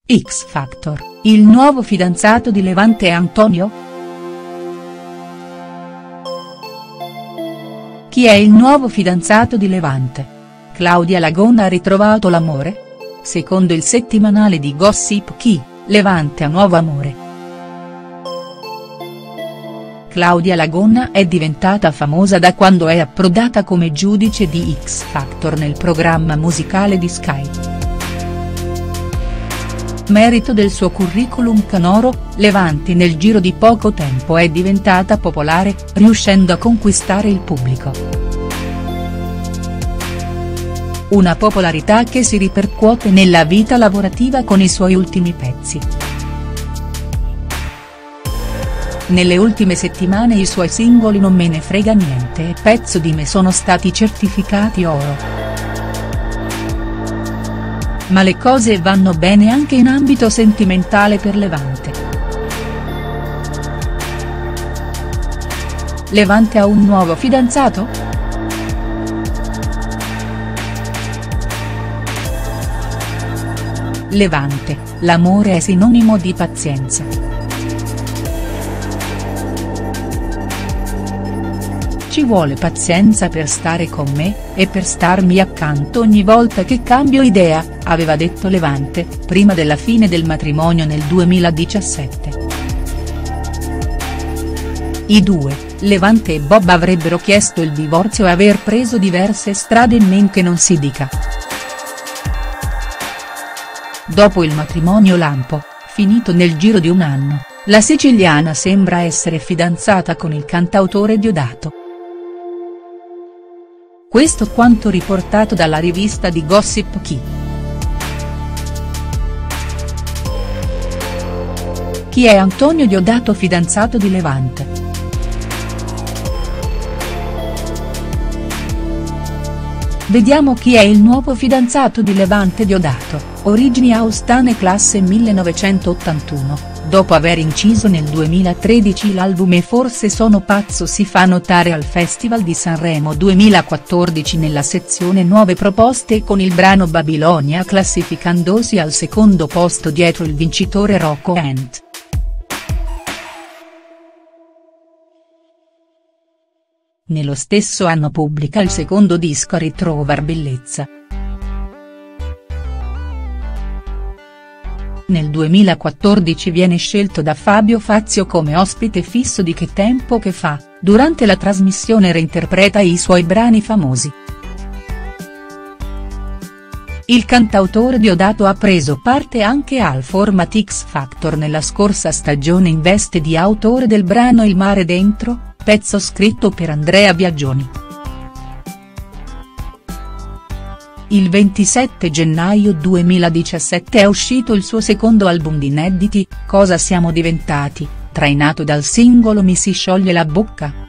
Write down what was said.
X Factor, il nuovo fidanzato di Levante è Antonio?. Chi è il nuovo fidanzato di Levante? Claudia Lagona ha ritrovato l'amore? Secondo il settimanale di Gossip Chi, Levante ha nuovo amore. Claudia Lagona è diventata famosa da quando è approdata come giudice di X Factor nel programma musicale di Sky. Merito del suo curriculum canoro, Levante nel giro di poco tempo è diventata popolare, riuscendo a conquistare il pubblico. Una popolarità che si ripercuote nella vita lavorativa con i suoi ultimi pezzi. Nelle ultime settimane i suoi singoli Non me ne frega niente e Pezzo di me sono stati certificati oro. Ma le cose vanno bene anche in ambito sentimentale per Levante. Levante ha un nuovo fidanzato?. Levante, l'amore è sinonimo di pazienza. Ci vuole pazienza per stare con me, e per starmi accanto ogni volta che cambio idea, aveva detto Levante, prima della fine del matrimonio nel 2017. I due, Levante e Bob avrebbero chiesto il divorzio e aver preso diverse strade men che non si dica. Dopo il matrimonio lampo, finito nel giro di un anno, la siciliana sembra essere fidanzata con il cantautore Diodato. Questo quanto riportato dalla rivista di Gossip Chi. Chi è Antonio Diodato, fidanzato di Levante?. Vediamo chi è il nuovo fidanzato di Levante. Diodato, origini austane, classe 1981. Dopo aver inciso nel 2013 l'album E forse sono pazzo si fa notare al Festival di Sanremo 2014 nella sezione Nuove proposte con il brano Babilonia, classificandosi al secondo posto dietro il vincitore Rocco Hunt. Nello stesso anno pubblica il secondo disco Ritrovar bellezza. Nel 2014 viene scelto da Fabio Fazio come ospite fisso di Che tempo che fa, durante la trasmissione reinterpreta i suoi brani famosi. Il cantautore Diodato ha preso parte anche al format X Factor nella scorsa stagione in veste di autore del brano Il mare dentro, pezzo scritto per Andrea Biagioni. Il 27 gennaio 2017 è uscito il suo secondo album di inediti, Cosa siamo diventati, trainato dal singolo Mi si scioglie la bocca.